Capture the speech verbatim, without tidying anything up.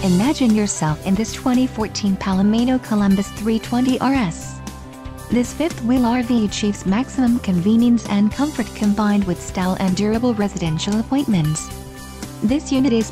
Imagine yourself in this twenty fourteen Palomino Columbus three twenty R S. This fifth-wheel R V achieves maximum convenience and comfort combined with style and durable residential appointments. This unit is